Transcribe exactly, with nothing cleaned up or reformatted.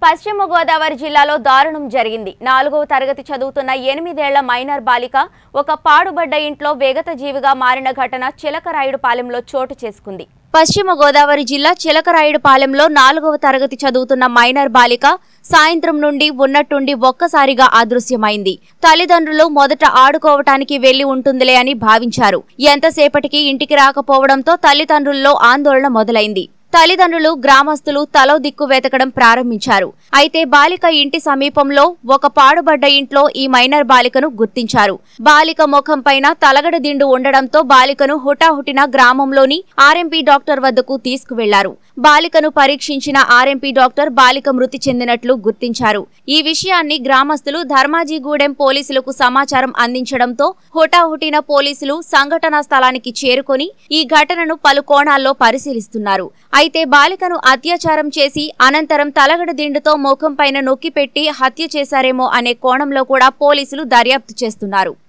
పశ్చిమ గోదావరి జిల్లాలో దారుణం జరిగింది. నాలుగవ తరగతి చదువుతున్న ఎనిమిదేళ్ల మైనర్ బాలిక ఒక పాడుబడ్డ ఇంట్లో వేగత జీవిగా మారిన ఘటన చిలకరాయుడుపాలెంలో చోటు చేసుకుంది. పశ్చిమ గోదావరి జిల్లా చిలకరాయుడుపాలెంలో నాలుగవ తరగతి చదువుతున్న మైనర్ బాలిక సాయంత్రం నుండి ఉన్నట్టుండి ఒక్కసారిగా అదృశ్యమైంది. తల్లిదండ్రులు మొదట ఆడుకోవటానికి వెళ్లి ఉంటుందిలే అని భావించారు. ఎంతసేపటికి ఇంటికి రాకపోవడంతో తల్లిదండ్రుల్లో ఆందోళన మొదలైంది. తల్లిదండ్రులు గ్రామస్తులు తలో దిక్కు వెతకడం ప్రారంభించారు. అయితే బాలిక ఇంటి సమీపంలో ఒక పాడుబడ్డ ఇంట్లో ఈ మైనర్ బాలికను గుర్తించారు. బాలిక ముఖం పైన తలగడ దిండు ఉండడంతో బాలికను హుటాహుటిన గ్రామంలోని ఆర్ఎంపీ డాక్టర్ వద్దకు తీసుకువెళ్లారు. బాలికను పరీక్షించిన ఆర్ఎంపీ డాక్టర్ బాలిక మృతి చెందినట్లు గుర్తించారు. ఈ విషయాన్ని గ్రామస్తులు ధర్మాజిగూడెం పోలీసులకు సమాచారం అందించడంతో హుటాహుటిన పోలీసులు సంఘటనా స్థలానికి చేరుకొని ఈ ఘటనను పలు కోణాల్లో పరిశీలిస్తున్నారు. అయితే బాలికను అత్యాచారం చేసి అనంతరం తలగడ దిండుతో ముఖం పైన నొక్కిపెట్టి హత్య చేశారేమో అనే కోణంలో కూడా పోలీసులు దర్యాప్తు చేస్తున్నారు.